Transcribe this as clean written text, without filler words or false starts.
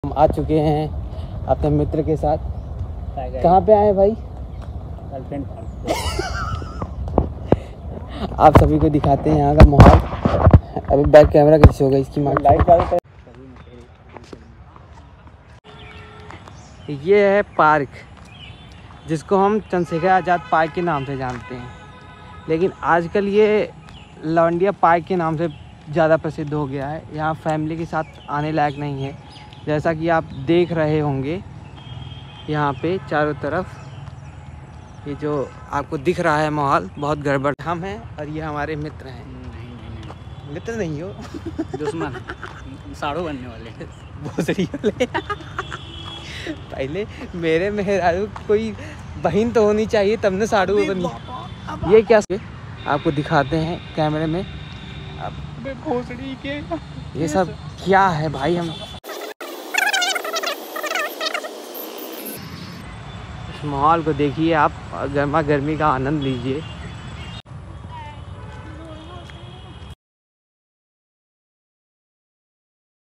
हम आ चुके हैं अपने मित्र के साथ। कहाँ पे आए भाई? Girlfriend park. आप सभी को दिखाते हैं यहाँ का माहौल। अभी बैक कैमरा कैसे होगा इसकी माँ? लाइट चालू। ये है पार्क जिसको हम चंद्रशेखर आज़ाद पार्क के नाम से जानते हैं, लेकिन आजकल ये लवंडिया पार्क के नाम से ज़्यादा प्रसिद्ध हो गया है। यहाँ फैमिली के साथ आने लायक नहीं है। जैसा कि आप देख रहे होंगे यहाँ पे चारों तरफ ये जो आपको दिख रहा है माहौल बहुत गड़बड़। हम हैं और ये हमारे मित्र हैं। नहीं मित्र नहीं हो, दुश्मन साड़ू बनने वाले भोसड़ी वाले। पहले मेरे मेहरारू कोई बहन तो होनी चाहिए तब न साड़ू बनी। ये क्या आपको दिखाते हैं कैमरे में। भोसड़ी के ये सब क्या है भाई? हम इस माहौल को देखिए आप, गर्मा गर्मी का आनंद लीजिए।